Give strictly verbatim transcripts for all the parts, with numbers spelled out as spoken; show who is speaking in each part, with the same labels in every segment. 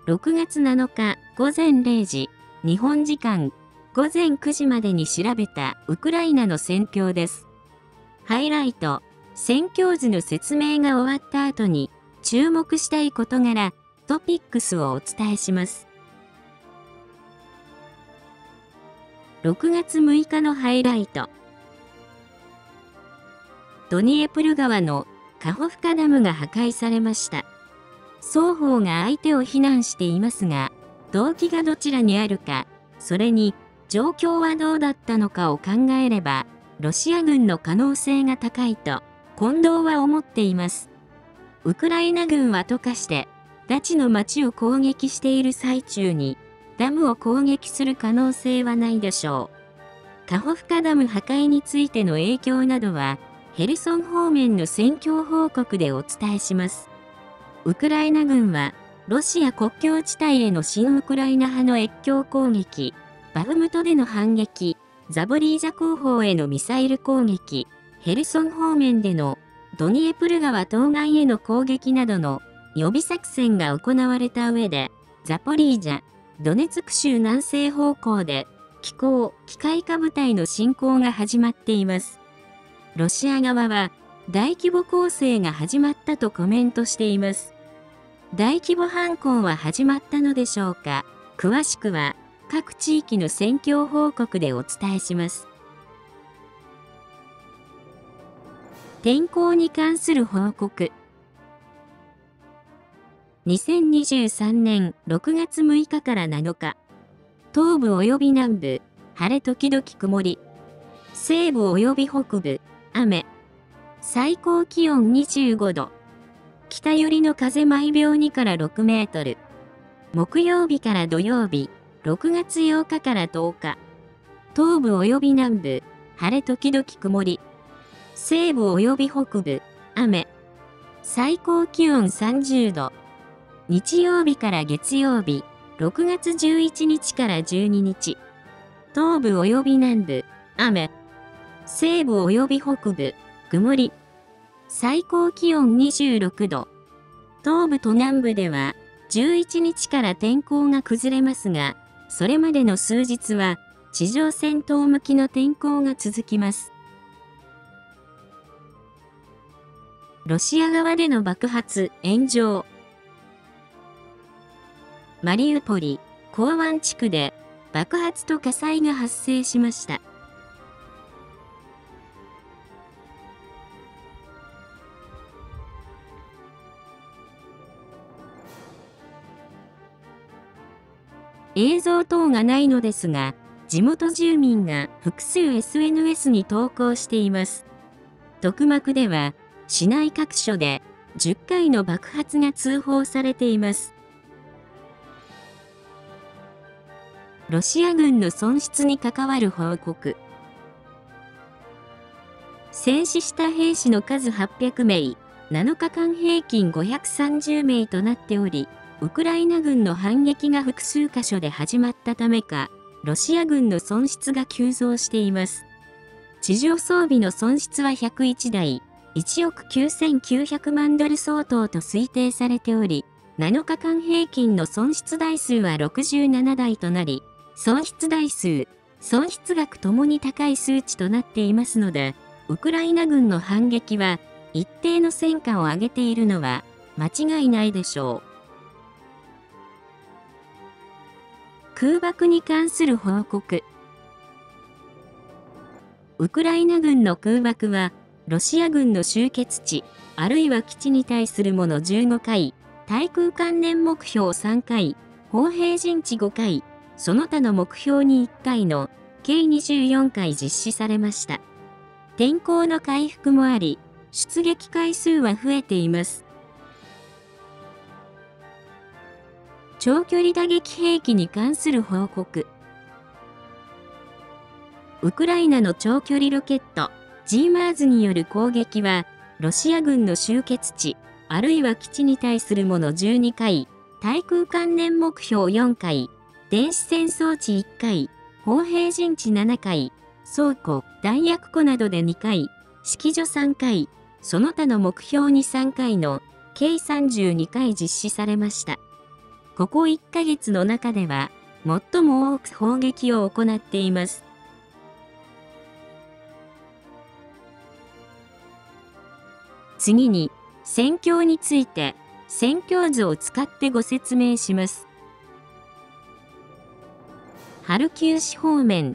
Speaker 1: ろくがつなのかごぜんれいじ、日本時間ごぜんくじまでに調べたウクライナの戦況です。ハイライト、戦況図の説明が終わった後に注目したい事柄、トピックスをお伝えします。ろくがつむいかのハイライト。ドニエプル川のカホフカダムが破壊されました。双方が相手を非難していますが、動機がどちらにあるか、それに状況はどうだったのかを考えれば、ロシア軍の可能性が高いと、近藤は思っています。ウクライナ軍は溶かして、ダチの町を攻撃している最中に、ダムを攻撃する可能性はないでしょう。カホフカダム破壊についての影響などは、ヘルソン方面の戦況報告でお伝えします。ウクライナ軍は、ロシア国境地帯への親ウクライナ派の越境攻撃、バフムトでの反撃、ザボリージャ後方へのミサイル攻撃、ヘルソン方面でのドニエプル川東岸への攻撃などの予備作戦が行われた上で、ザポリージャ、ドネツク州南西方向で、機甲、機械化部隊の侵攻が始まっています。ロシア側は、大規模攻勢が始まったとコメントしています。大規模反攻は始まったのでしょうか。詳しくは、各地域の戦況報告でお伝えします。天候に関する報告。にせんにじゅうさんねんろくがつむいかからなのか、東部及び南部、晴れ時々曇り、西部及び北部、雨、最高気温にじゅうごど、北寄りの風毎秒にからろくメートル、木曜日から土曜日、ろくがつようかからとおか、東部及び南部、晴れ時々曇り、西部及び北部、雨、最高気温さんじゅうど、日曜日から月曜日、ろくがつじゅういちにちからじゅうににち、東部及び南部、雨、西部及び北部、曇り、最高気温にじゅうろくど、東部と南部ではじゅういちにちから天候が崩れますが、それまでの数日は地上戦闘向きの天候が続きます。ロシア側での爆発、炎上。マリウポリ、港湾地区で爆発と火災が発生しました。映像等がないのですが、地元住民が複数 エスエヌエス に投稿しています。トクマクでは、市内各所でじゅっかいの爆発が通報されています。ロシア軍の損失に関わる報告。戦死した兵士の数はっぴゃくめい、なのかかん平均ごひゃくさんじゅうめいとなっており、ウクライナ軍の反撃が複数箇所で始まったためか、ロシア軍の損失が急増しています。地上装備の損失はひゃくいちだい、いちおくきゅうせんきゅうひゃくまんドル相当と推定されており、なのかかん平均の損失台数はろくじゅうななだいとなり、損失台数、損失額ともに高い数値となっていますので、ウクライナ軍の反撃は一定の戦果を上げているのは間違いないでしょう。空爆に関する報告。ウクライナ軍の空爆は、ロシア軍の集結地、あるいは基地に対するものじゅうごかい、対空関連目標さんかい、砲兵陣地ごかい、その他の目標にいっかいの、計にじゅうよんかい実施されました。天候の回復もあり、出撃回数は増えています。長距離打撃兵器に関する報告。ウクライナの長距離ロケット、ジーマーズによる攻撃は、ロシア軍の集結地、あるいは基地に対するものじゅうにかい、対空関連目標よんかい、電子戦装置いっかい、砲兵陣地ななかい、倉庫、弾薬庫などでにかい、指揮所さんかい、その他の目標にさんかいの、計さんじゅうにかい実施されました。 ここいっかげつの中では、最も多く砲撃を行っています。次に、戦況について、戦況図を使ってご説明します。ハルキウ市方面。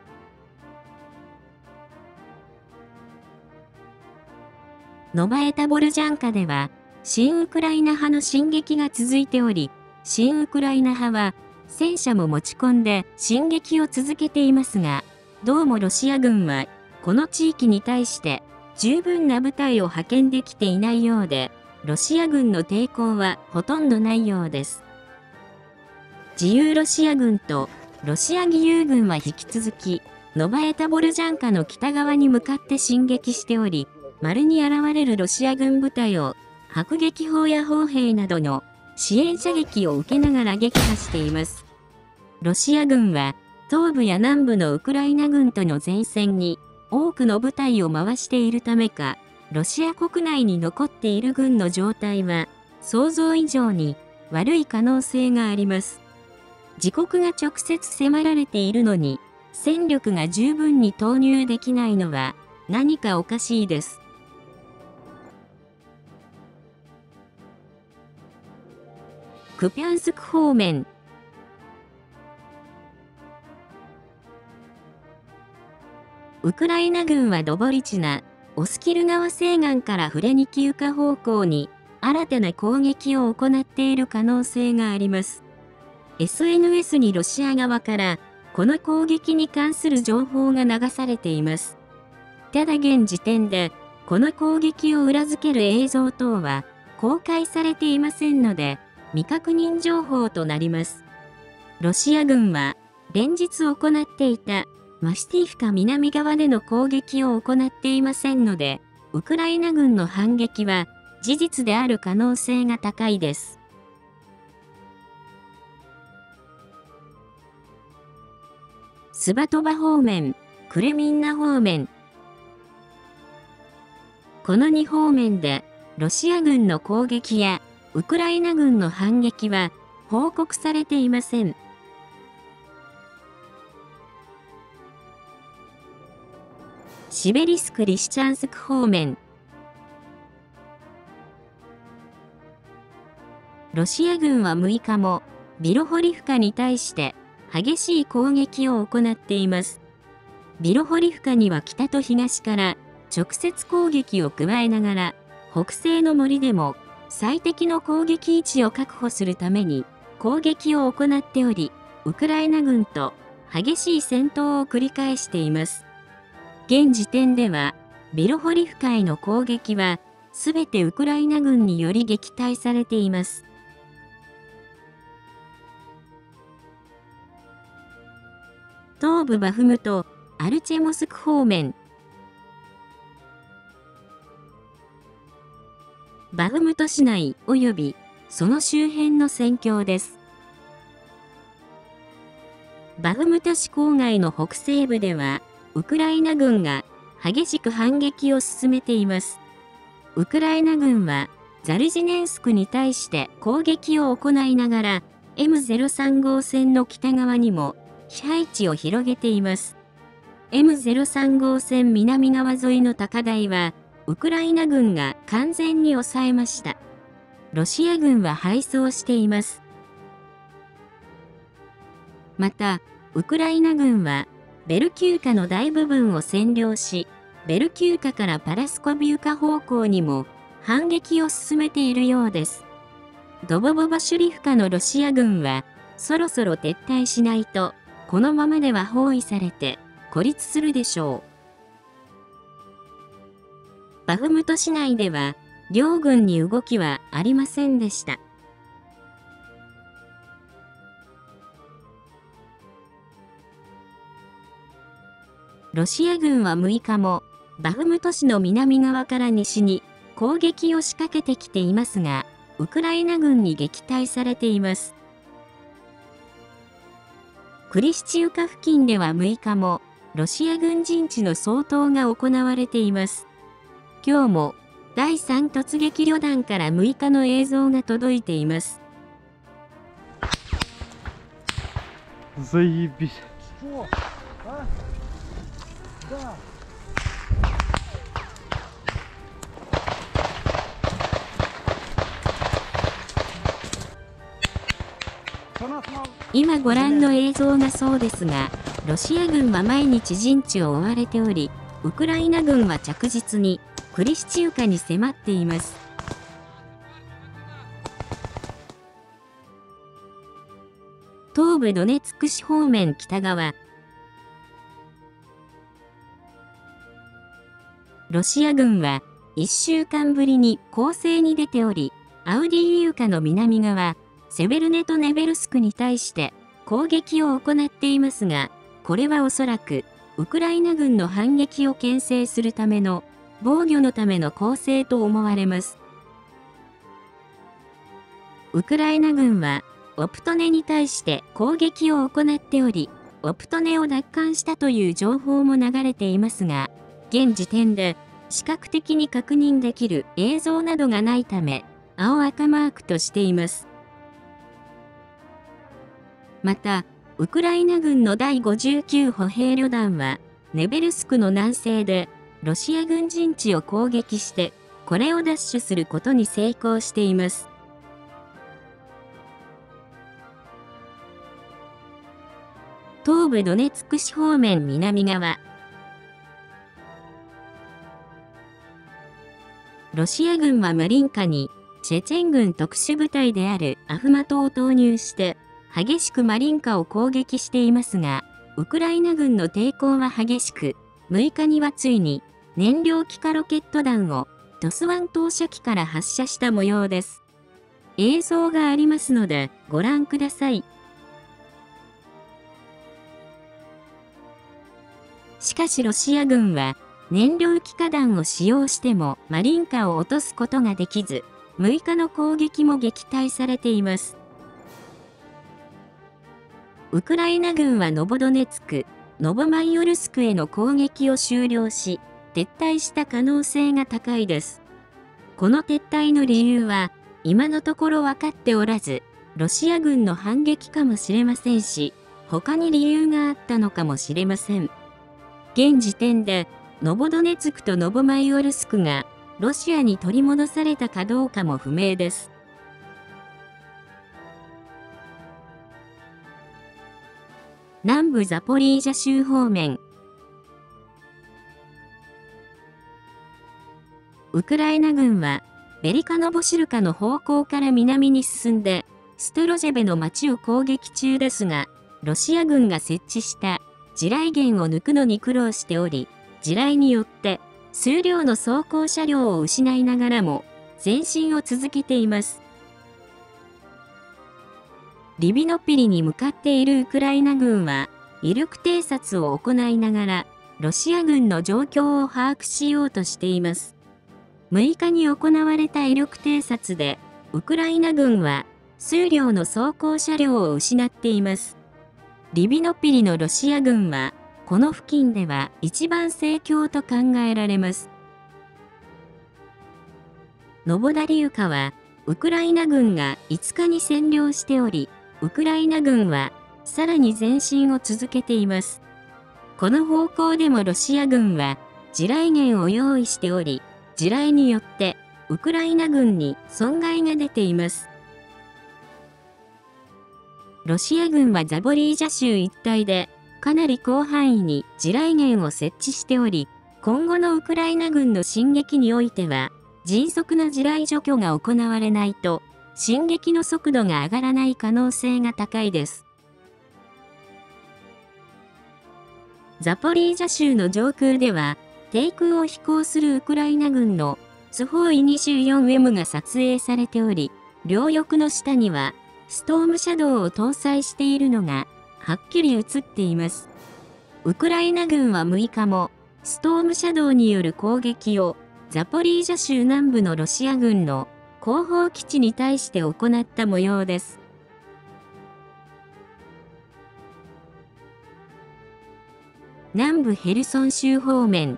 Speaker 1: ノバエタボルジャンカでは、親ウクライナ派の進撃が続いており、親ウクライナ派は、戦車も持ち込んで進撃を続けていますが、どうもロシア軍は、この地域に対して、十分な部隊を派遣できていないようで、ロシア軍の抵抗はほとんどないようです。自由ロシア軍とロシア義勇軍は引き続き、ノバエタボルジャンカの北側に向かって進撃しており、丸に現れるロシア軍部隊を迫撃砲や砲兵などの支援射撃を受けながら撃破しています。ロシア軍は東部や南部のウクライナ軍との前線に多くの部隊を回しているためか、ロシア国内に残っている軍の状態は想像以上に悪い可能性があります。自国が直接迫られているのに戦力が十分に投入できないのは何かおかしいです。クピャンスク方面。ウクライナ軍はドボリチナ、オスキル川西岸からフレニキウカ方向に新たな攻撃を行っている可能性があります。エスエヌエス にロシア側からこの攻撃に関する情報が流されています。ただ現時点でこの攻撃を裏付ける映像等は公開されていませんので未確認情報となります。ロシア軍は連日行っていたマシティフカ南側での攻撃を行っていませんので、ウクライナ軍の反撃は事実である可能性が高いです。スバトバ方面、クレミンナ方面。このに方面でロシア軍の攻撃やウクライナ軍の反撃は報告されていません。シベリスク・リシチャンスク方面。ロシア軍はむいかもビロホリフカに対して激しい攻撃を行っています。ビロホリフカには北と東から直接攻撃を加えながら、北西の森でも最適の攻撃位置を確保するために攻撃を行っており、ウクライナ軍と激しい戦闘を繰り返しています。現時点では、ビロホリフカへの攻撃は、すべてウクライナ軍により撃退されています。東部バフムト、アルチェモスク方面。バフムト市内及びその周辺の戦況です。バフムト市郊外の北西部では、ウクライナ軍が激しく反撃を進めています。ウクライナ軍はザルジネンスクに対して攻撃を行いながら エムゼロさん 号線の北側にも支配地を広げています。エムゼロさん 号線南側沿いの高台はウクライナ軍が完全に抑えました。ロシア軍は敗走しています。また、ウクライナ軍はベルキューカの大部分を占領し、ベルキューカからパラスコビウカ方向にも反撃を進めているようです。ドボボバシュリフカのロシア軍は、そろそろ撤退しないと、このままでは包囲されて孤立するでしょう。バフムト市内では、両軍に動きはありませんでした。ロシア軍はむいかも、バフムト市の南側から西に攻撃を仕掛けてきていますが、ウクライナ軍に撃退されています。クリシチウカ付近ではむいかも、ロシア軍陣地の掃討が行われています。今日も、だいさん突撃旅団からむいかの映像が届いています。
Speaker 2: Заебись. Что? А? Да.
Speaker 1: 今ご覧の映像がそうですが、ロシア軍は毎日陣地を追われており、ウクライナ軍は着実にクリシチウカに迫っています。東部ドネツク市方面北側。ロシア軍はいっしゅうかんぶりに攻勢に出ており、アウディーイウカの南側、セベルネトネベルスクに対して攻撃を行っていますが、これはおそらくウクライナ軍の反撃を牽制するための防御のための攻勢と思われます。ウクライナ軍はオプトネに対して攻撃を行っており、オプトネを奪還したという情報も流れていますが、現時点で視覚的に確認できる映像などがないため、青赤マークとしています。また、ウクライナ軍のだいごじゅうきゅう歩兵旅団は、ネベルスクの南西で、ロシア軍陣地を攻撃して、これを奪取することに成功しています。東部ドネツク市方面南側。ロシア軍はマリンカに、チェチェン軍特殊部隊であるアフマトを投入して、激しくマリンカを攻撃していますが、ウクライナ軍の抵抗は激しく、むいかにはついに燃料気化ロケット弾をトスワン投射機から発射した模様です。映像がありますのでご覧ください。しかしロシア軍は燃料気化弾を使用してもマリンカを落とすことができず、むいかの攻撃も撃退されています。ウクライナ軍はノボドネツク、ノボマイオルスクへの攻撃を終了し、撤退した可能性が高いです。この撤退の理由は、今のところ分かっておらず、ロシア軍の反撃かもしれませんし、他に理由があったのかもしれません。現時点で、ノボドネツクとノボマイオルスクが、ロシアに取り戻されたかどうかも不明です。南部ザポリージャ州方面。ウクライナ軍は、ベリカノボシルカの方向から南に進んで、ストロジェベの町を攻撃中ですが、ロシア軍が設置した地雷原を抜くのに苦労しており、地雷によって数両の装甲車両を失いながらも前進を続けています。リビノピリに向かっているウクライナ軍は、威力偵察を行いながら、ロシア軍の状況を把握しようとしています。むいかに行われた威力偵察で、ウクライナ軍は、数両の装甲車両を失っています。リビノピリのロシア軍は、この付近では一番盛況と考えられます。ノボダリウカは、ウクライナ軍がいつかに占領しており、ウクライナ軍はさらに前進を続けています。この方向でもロシア軍は地雷原を用意しており、地雷によってウクライナ軍に損害が出ています。ロシア軍はザボリージャ州一帯でかなり広範囲に地雷原を設置しており、今後のウクライナ軍の進撃においては迅速な地雷除去が行われないと、進撃の速度が上がらない可能性が高いです。ザポリージャ州の上空では、低空を飛行するウクライナ軍のスホーイ にじゅうよんエム が撮影されており、両翼の下にはストームシャドウを搭載しているのがはっきり映っています。ウクライナ軍はむいかもストームシャドウによる攻撃をザポリージャ州南部のロシア軍の後方基地に対して行った模様です。南部ヘルソン州方面。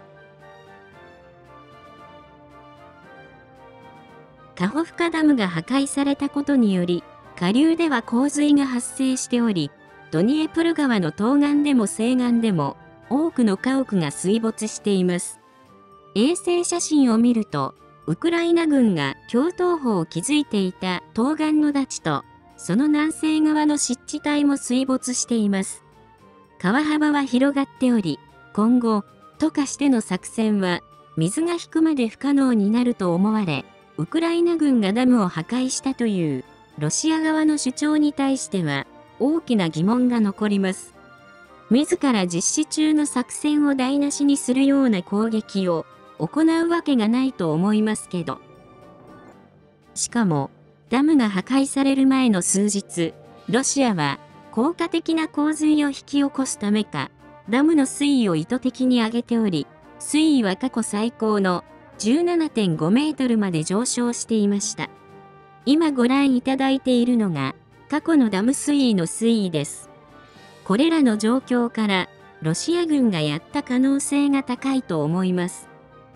Speaker 1: カホフカダムが破壊されたことにより、下流では洪水が発生しており、 ドニエプル川の東岸でも西岸でも多くの家屋が水没しています。衛星写真を見ると、ウクライナ軍が橋頭保を築いていた東岸のダチと、その南西側の湿地帯も水没しています。川幅は広がっており、今後、都化しての作戦は、水が引くまで不可能になると思われ、ウクライナ軍がダムを破壊したという、ロシア側の主張に対しては、大きな疑問が残ります。自ら実施中の作戦を台無しにするような攻撃を行うわけがないと思いますけど。しかも、ダムが破壊される前の数日、ロシアは効果的な洪水を引き起こすためか、ダムの水位を意図的に上げており、水位は過去最高の じゅうななてんご メートルまで上昇していました。今ご覧いただいているのが、過去のダム水位の推移です。これらの状況から、ロシア軍がやった可能性が高いと思います。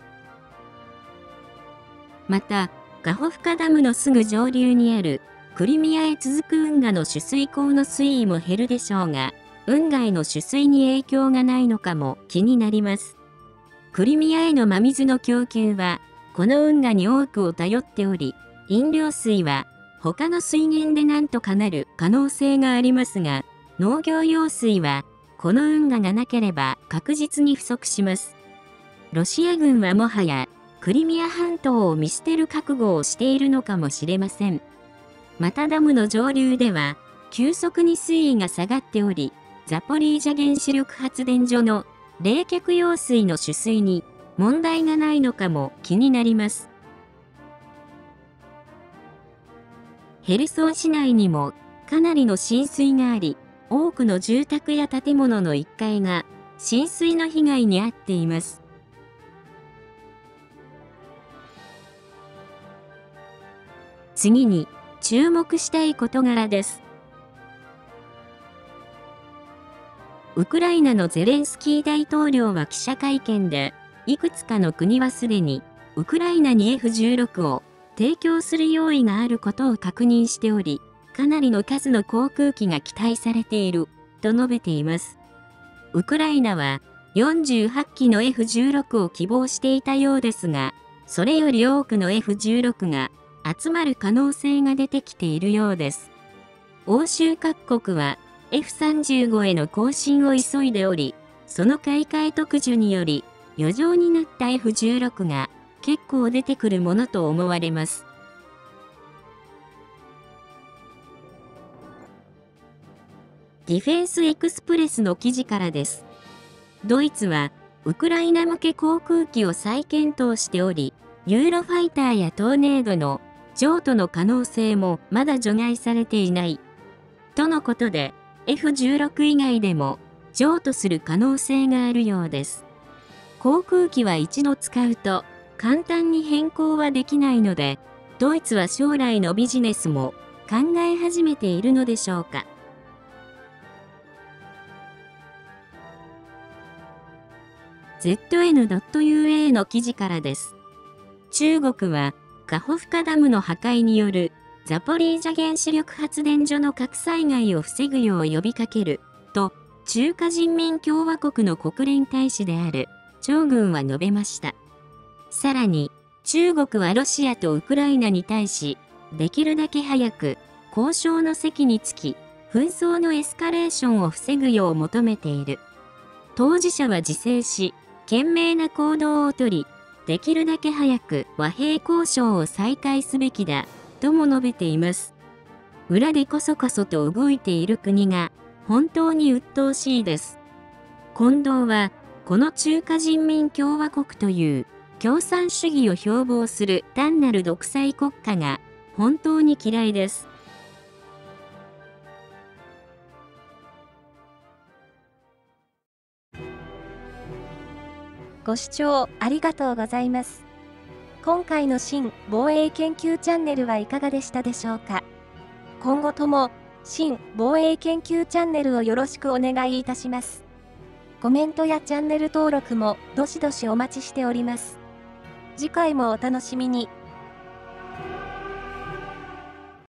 Speaker 1: また、カホフカダムのすぐ上流にある、クリミアへ続く運河の取水口の水位も減るでしょうが、運河への取水に影響がないのかも気になります。クリミアへの真水の供給は、この運河に多くを頼っており、飲料水は、他の水源でなんとかなる可能性がありますが、農業用水は、この運河がなければ確実に不足します。ロシア軍はもはや、クリミア半島を見捨てる覚悟をしているのかもしれません。またダムの上流では、急速に水位が下がっており、ザポリージャ原子力発電所の冷却用水の取水に問題がないのかも気になります。ヘルソン市内にもかなりの浸水があり、多くの住宅や建物のいっかいが浸水の被害に遭っています。次に注目したい事柄です。ウクライナのゼレンスキー大統領は記者会見で、いくつかの国はすでにウクライナに エフじゅうろく を提供する用意があることを確認しており、かなりの数の航空機が期待されている、と述べています。ウクライナはよんじゅうはっきの エフじゅうろく を希望していたようですが、それより多くの エフじゅうろく が集まる可能性が出てきているようです。欧州各国は エフさんじゅうご への更新を急いでおり、その買い替え特需により余剰になった エフじゅうろく が結構出てくるものと思われます。ディフェンスエクスプレスの記事からです。ドイツはウクライナ向け航空機を再検討しており、ユーロファイターやトーネードの譲渡の可能性もまだ除外されていない。とのことで、エフじゅうろく 以外でも譲渡する可能性があるようです。航空機は一度使うと簡単に変更はできないので、ドイツは将来のビジネスも考え始めているのでしょうか。ゼットエヌドットユーエー の記事からです。中国はカホフカダムの破壊によるザポリージャ原子力発電所の核災害を防ぐよう呼びかけると中華人民共和国の国連大使である張軍は述べました。さらに中国はロシアとウクライナに対しできるだけ早く交渉の席につき紛争のエスカレーションを防ぐよう求めている。当事者は自制し懸命な行動をとり、できるだけ早く和平交渉を再開すべきだ、とも述べています。裏でこそこそと動いている国が本当に鬱陶しいです。近藤は、この中華人民共和国という共産主義を標榜する単なる独裁国家が本当に嫌いです。
Speaker 3: ご視聴ありがとうございます。今回の新防衛研究チャンネルはいかがでしたでしょうか。今後とも新防衛研究チャンネルをよろしくお願いいたします。コメントやチャンネル登録もどしどしお待ちしております。次回もお楽しみに。